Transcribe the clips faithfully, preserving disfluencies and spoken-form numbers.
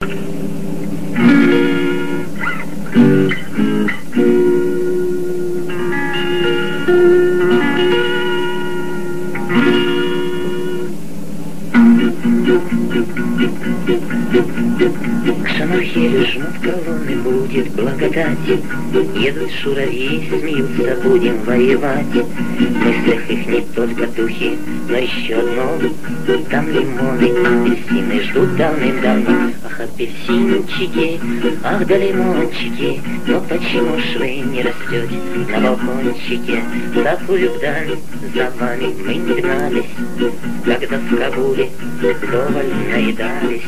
К Шамахелю жмут колонны, будет благодать. Едут шурави, смеются, будем воевать. В мыслях их не только духи, но еще одно. Там лимоны, апельсины ждут давным-давно. Ах, апельсинчики, ах да лимончики, но почему ж вы не растете на балкончике? В такую вдаль за вами мы не гнались, когда в Кабуле вдоволь наедались.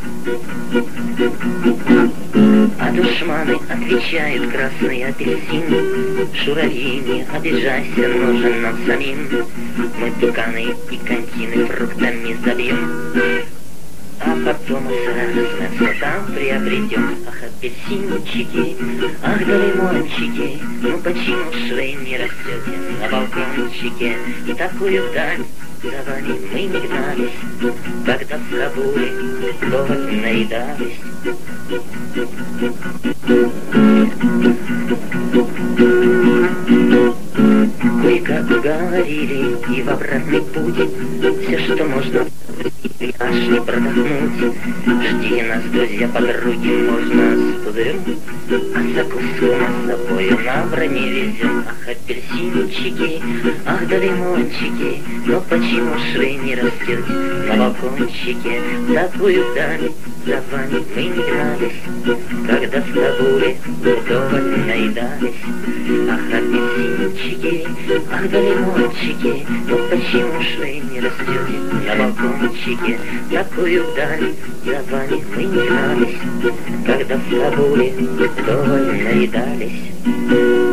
А душманы отвечают: красный апельсин. Шурави, не обижайся, нужен нам самим. Мы туканы и контины фруктами забьем, а потом сразу там приобретем. Ах, апельсинчики, ах да лимончики, ну почему ж вы не растете на балкончике? В такую вдаль за вами мы не гнались, когда в Кабуле вдоволь наедались. Кое-как уговорили и в обратный путь все, что можно, и аж не продохнуть. Ждите нас, друзья, подруги, можно с пузырем, а закуску мы с собою на броне везем. Ах, апельсинчики, ах да лимончики, но почему ж вы не растете на балкончике? В такую вдаль за вами мы не гнались, когда в Кабуле вдоволь наедались. Ах, апельсинчики, ах да лимончики, но почему ж вы не растете на балкончике? В такую вдаль за вами мы не гнались, когда в Кабуле вдоволь наедались.